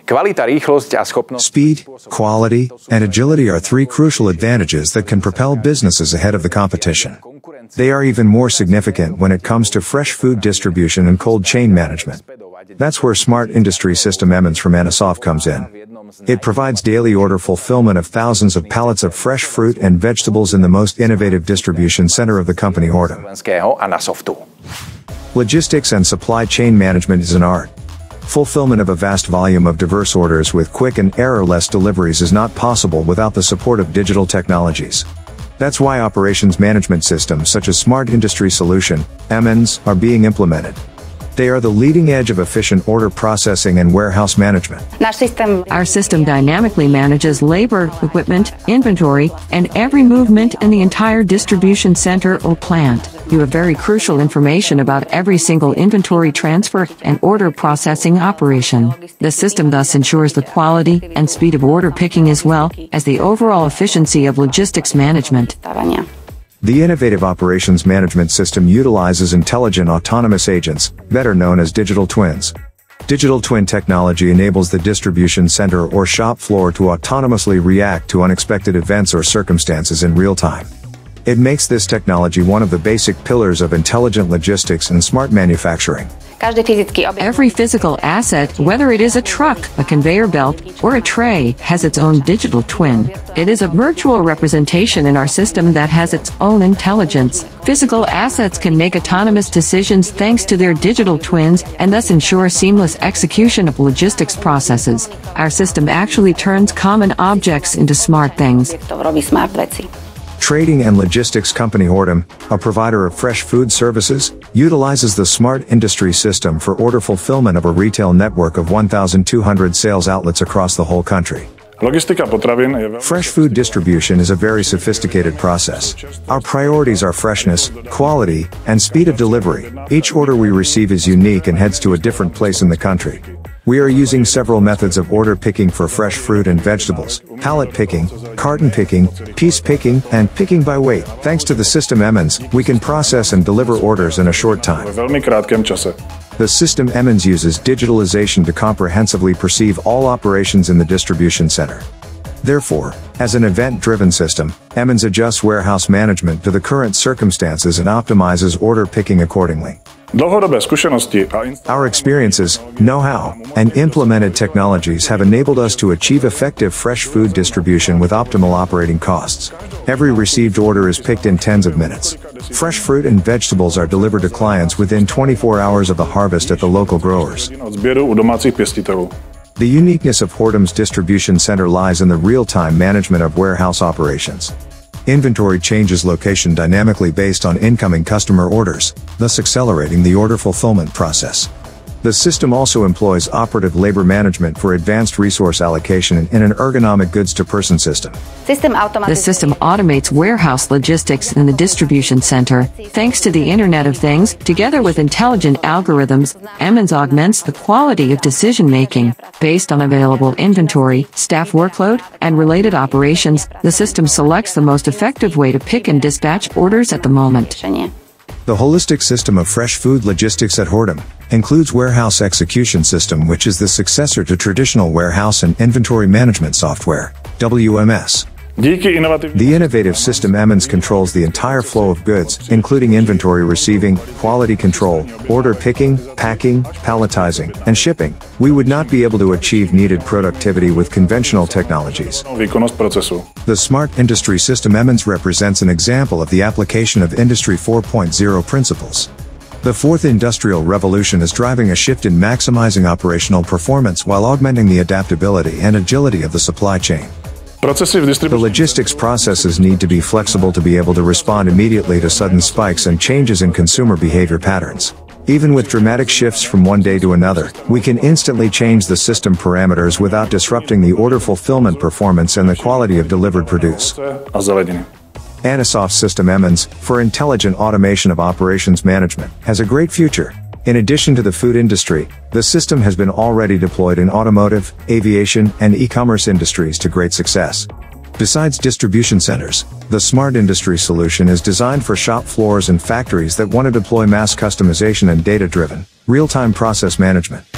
Speed, quality, and agility are three crucial advantages that can propel businesses ahead of the competition. They are even more significant when it comes to fresh food distribution and cold chain management. That's where Smart Industry System Emmons from Anasoft comes in. It provides daily order fulfillment of thousands of pallets of fresh fruit and vegetables in the most innovative distribution center of the company, Hortim. Logistics and supply chain management is an art. Fulfillment of a vast volume of diverse orders with quick and error-less deliveries is not possible without the support of digital technologies. That's why operations management systems such as Smart Industry Solution, Emmons, are being implemented. They are the leading edge of efficient order processing and warehouse management. Our system dynamically manages labor, equipment, inventory, and every movement in the entire distribution center or plant. You have very crucial information about every single inventory transfer and order processing operation. The system thus ensures the quality and speed of order picking as well as the overall efficiency of logistics management. The innovative operations management system utilizes intelligent autonomous agents, better known as digital twins. Digital twin technology enables the distribution center or shop floor to autonomously react to unexpected events or circumstances in real time. It makes this technology one of the basic pillars of intelligent logistics and smart manufacturing. Every physical asset, whether it is a truck, a conveyor belt, or a tray, has its own digital twin. It is a virtual representation in our system that has its own intelligence. Physical assets can make autonomous decisions thanks to their digital twins and thus ensure seamless execution of logistics processes. Our system actually turns common objects into smart things. Trading and logistics company Hortim, a provider of fresh food services, utilizes the Smart Industry System for order fulfillment of a retail network of 1,200 sales outlets across the whole country. Fresh food distribution is a very sophisticated process. Our priorities are freshness, quality, and speed of delivery. Each order we receive is unique and heads to a different place in the country. We are using several methods of order picking for fresh fruit and vegetables: pallet picking, carton picking, piece picking, and picking by weight. Thanks to the system Emmons, we can process and deliver orders in a short time. The system Emmons uses digitalization to comprehensively perceive all operations in the distribution center. Therefore, as an event-driven system, Emmons adjusts warehouse management to the current circumstances and optimizes order picking accordingly. Our experiences, know-how, and implemented technologies have enabled us to achieve effective fresh food distribution with optimal operating costs. Every received order is picked in tens of minutes. Fresh fruit and vegetables are delivered to clients within 24 hours of the harvest at the local growers. The uniqueness of Hortim's distribution center lies in the real-time management of warehouse operations. Inventory changes location dynamically based on incoming customer orders, thus accelerating the order fulfillment process. The system also employs operative labor management for advanced resource allocation in an ergonomic goods-to-person system. The system automates warehouse logistics in the distribution center. Thanks to the Internet of Things, together with intelligent algorithms, Emmons augments the quality of decision-making. Based on available inventory, staff workload, and related operations, the system selects the most effective way to pick and dispatch orders at the moment. The holistic system of fresh food logistics at Hortim includes Warehouse Execution System, which is the successor to traditional warehouse and inventory management software, WMS. The innovative system Emmons controls the entire flow of goods, including inventory receiving, quality control, order picking, packing, palletizing, and shipping. We would not be able to achieve needed productivity with conventional technologies. The Smart Industry System Emmons represents an example of the application of Industry 4.0 principles. The fourth industrial revolution is driving a shift in maximizing operational performance while augmenting the adaptability and agility of the supply chain. The logistics processes need to be flexible to be able to respond immediately to sudden spikes and changes in consumer behavior patterns. Even with dramatic shifts from one day to another, we can instantly change the system parameters without disrupting the order fulfillment performance and the quality of delivered produce. Anasoft System Emmons, for intelligent automation of operations management, has a great future. In addition to the food industry, the system has been already deployed in automotive, aviation, and e-commerce industries to great success. Besides distribution centers, the Smart Industry solution is designed for shop floors and factories that want to deploy mass customization and data-driven, real-time process management.